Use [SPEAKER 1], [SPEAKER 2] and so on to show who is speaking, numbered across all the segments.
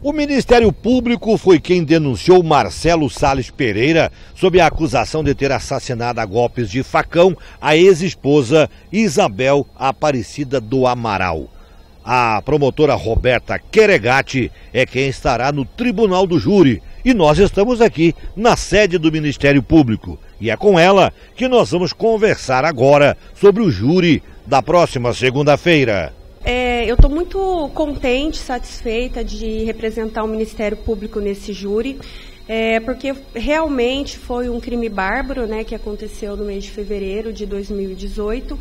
[SPEAKER 1] O Ministério Público foi quem denunciou Marcelo Salles Pereira sob a acusação de ter assassinado a golpes de facão a ex-esposa Isabel Aparecida do Amaral. A promotora Roberta Queregati é quem estará no Tribunal do Júri e nós estamos aqui na sede do Ministério Público. E é com ela que nós vamos conversar agora sobre o júri da próxima segunda-feira.
[SPEAKER 2] Eu estou muito contente, satisfeita de representar o Ministério Público nesse júri, porque realmente foi um crime bárbaro, né, que aconteceu no mês de fevereiro de 2018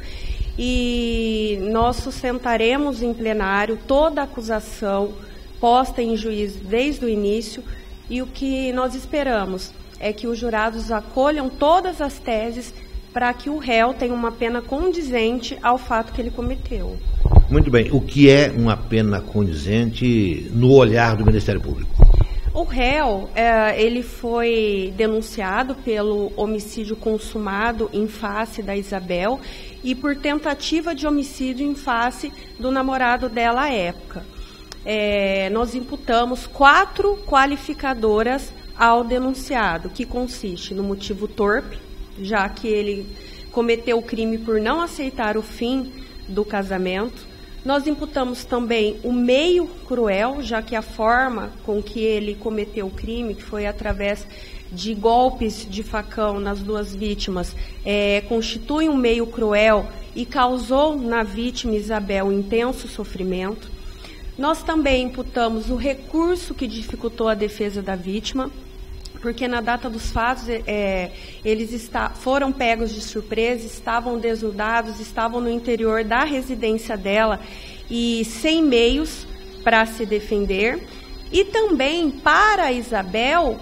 [SPEAKER 2] e nós sustentaremos em plenário toda a acusação posta em juízo desde o início e o que nós esperamos é que os jurados acolham todas as teses para que o réu tenha uma pena condizente ao fato que ele cometeu.
[SPEAKER 1] Muito bem. O que é uma pena condizente no olhar do Ministério Público?
[SPEAKER 2] O réu, ele foi denunciado pelo homicídio consumado em face da Isabel e por tentativa de homicídio em face do namorado dela à época. Nós imputamos 4 qualificadoras ao denunciado, que consiste no motivo torpe, já que ele cometeu o crime por não aceitar o fim do casamento. Nós imputamos também o meio cruel, já que a forma com que ele cometeu o crime, que foi através de golpes de facão nas 2 vítimas, constitui um meio cruel e causou na vítima Isabel um intenso sofrimento. Nós também imputamos o recurso que dificultou a defesa da vítima, porque na data dos fatos eles foram pegos de surpresa, estavam desnudados, estavam no interior da residência dela e sem meios para se defender. E também para a Isabel,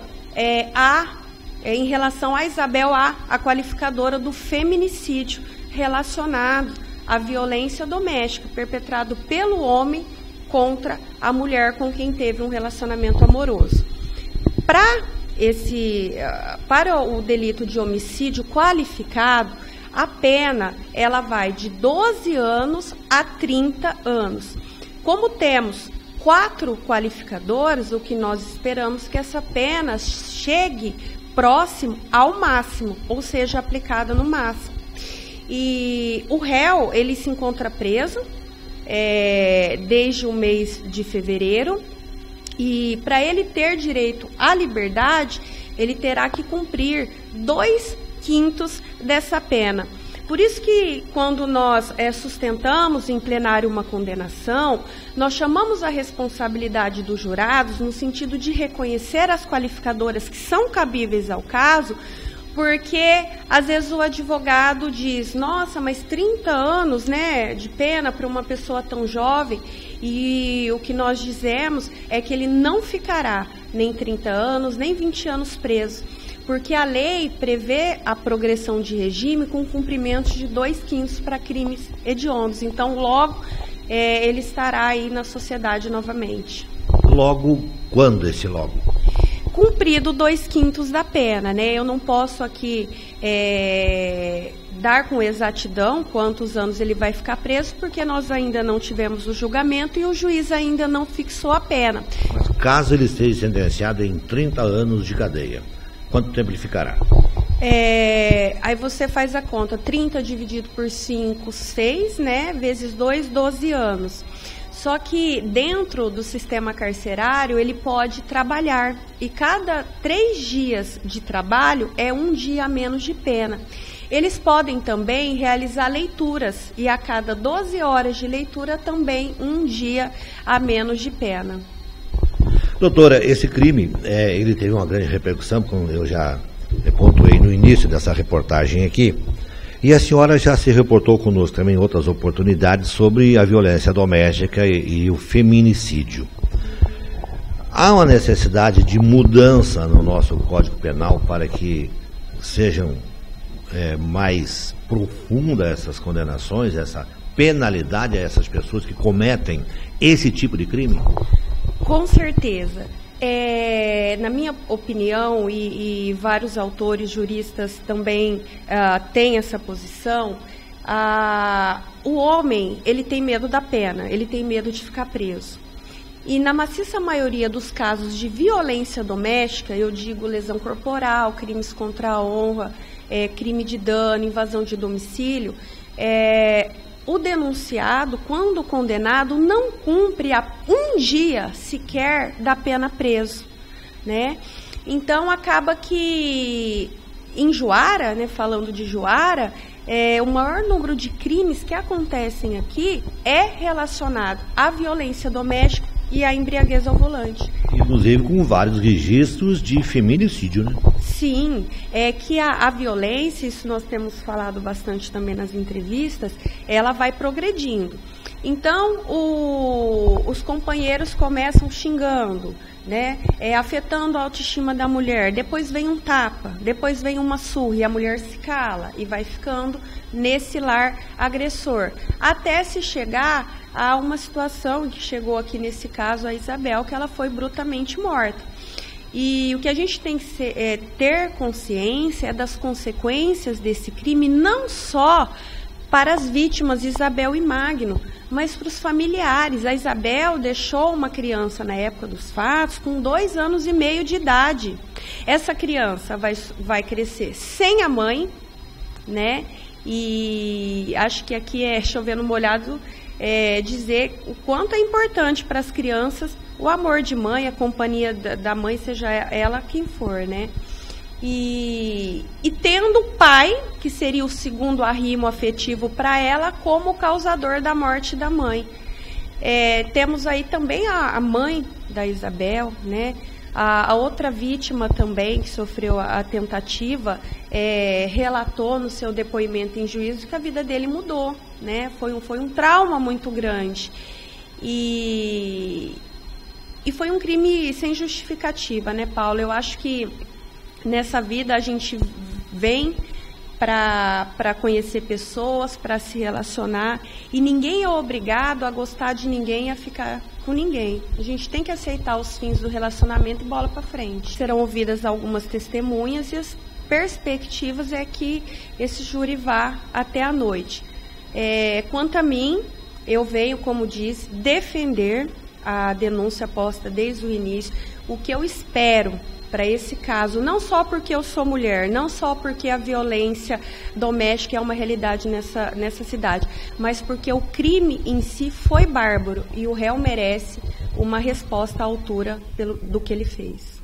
[SPEAKER 2] em relação a Isabel, a qualificadora do feminicídio relacionado à violência doméstica perpetrado pelo homem contra a mulher com quem teve um relacionamento amoroso. Para o delito de homicídio qualificado, a pena ela vai de 12 anos a 30 anos. Como temos 4 qualificadores, o que nós esperamos é que essa pena chegue próximo ao máximo, ou seja, aplicada no máximo. E o réu, ele se encontra preso desde o mês de fevereiro. E para ele ter direito à liberdade, ele terá que cumprir 2/5 dessa pena. Por isso que quando nós sustentamos em plenário uma condenação, nós chamamos a responsabilidade dos jurados no sentido de reconhecer as qualificadoras que são cabíveis ao caso, porque às vezes o advogado diz, nossa, mas 30 anos, né, de pena para uma pessoa tão jovem, e o que nós dizemos é que ele não ficará nem 30 anos, nem 20 anos preso, porque a lei prevê a progressão de regime com cumprimento de 2/5 para crimes hediondos. Então, logo, ele estará aí na sociedade novamente.
[SPEAKER 1] Logo, quando esse logo?
[SPEAKER 2] Cumprido 2/5 da pena, né? Eu não posso aqui dar com exatidão quantos anos ele vai ficar preso, porque nós ainda não tivemos o julgamento e o juiz ainda não fixou a pena.
[SPEAKER 1] Mas caso ele seja sentenciado em 30 anos de cadeia, quanto tempo ele ficará?
[SPEAKER 2] Aí você faz a conta, 30 dividido por 5, 6, né? Vezes 2, 12 anos. Só que dentro do sistema carcerário ele pode trabalhar e cada 3 dias de trabalho é 1 dia a menos de pena. Eles podem também realizar leituras e a cada 12 horas de leitura também 1 dia a menos de pena.
[SPEAKER 1] Doutora, esse crime, ele teve uma grande repercussão, como eu já pontuei no início dessa reportagem aqui. E a senhora já se reportou conosco também em outras oportunidades sobre a violência doméstica e o feminicídio. Há uma necessidade de mudança no nosso Código Penal para que sejam mais profundas essas condenações, essa penalidade a essas pessoas que cometem esse tipo de crime?
[SPEAKER 2] Com certeza. Na minha opinião, e vários autores juristas também têm essa posição, o homem, ele tem medo da pena, ele tem medo de ficar preso. E na maciça maioria dos casos de violência doméstica, eu digo lesão corporal, crimes contra a honra, crime de dano, invasão de domicílio, o denunciado, quando condenado, não cumpre um dia sequer da pena preso, né? Então, acaba que em Juara, né, falando de Juara, o maior número de crimes que acontecem aqui é relacionado à violência doméstica e à embriaguez ao volante.
[SPEAKER 1] Inclusive com vários registros de feminicídio, né?
[SPEAKER 2] Sim, é que a violência, isso nós temos falado bastante também nas entrevistas, ela vai progredindo. Então, os companheiros começam xingando, né, afetando a autoestima da mulher, depois vem um tapa, depois vem uma surra e a mulher se cala e vai ficando nesse lar agressor, até se chegar a uma situação que chegou aqui nesse caso a Isabel, que ela foi brutalmente morta. E o que a gente tem que ter consciência é das consequências desse crime, não só para as vítimas Isabel e Magno, mas para os familiares. A Isabel deixou uma criança na época dos fatos com 2 anos e meio de idade. Essa criança vai crescer sem a mãe, né? E acho que aqui é chovendo molhado dizer o quanto é importante para as crianças o amor de mãe, a companhia da mãe, seja ela quem for, né? E tendo o pai, que seria o segundo arrimo afetivo para ela, como causador da morte da mãe. Temos aí também a mãe da Isabel, né? A outra vítima também, que sofreu a tentativa, relatou no seu depoimento em juízo que a vida dele mudou, né? Foi um trauma muito grande. E foi um crime sem justificativa, né, Paulo? Eu acho que nessa vida a gente vem para conhecer pessoas, para se relacionar, e ninguém é obrigado a gostar de ninguém, a ficar com ninguém. A gente tem que aceitar os fins do relacionamento e bola para frente. Serão ouvidas algumas testemunhas e as perspectivas é que esse júri vá até a noite. Quanto a mim, eu venho, como disse, defender a denúncia posta desde o início. O que eu espero para esse caso, não só porque eu sou mulher, não só porque a violência doméstica é uma realidade nessa cidade, mas porque o crime em si foi bárbaro e o réu merece uma resposta à altura do que ele fez.